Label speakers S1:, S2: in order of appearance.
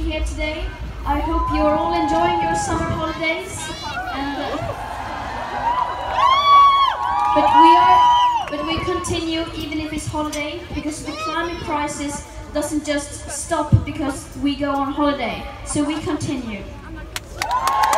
S1: here today. I hope you're all enjoying your summer holidays. But we continue even if it's holiday, because the climate crisis doesn't just stop because we go on holiday. So we continue.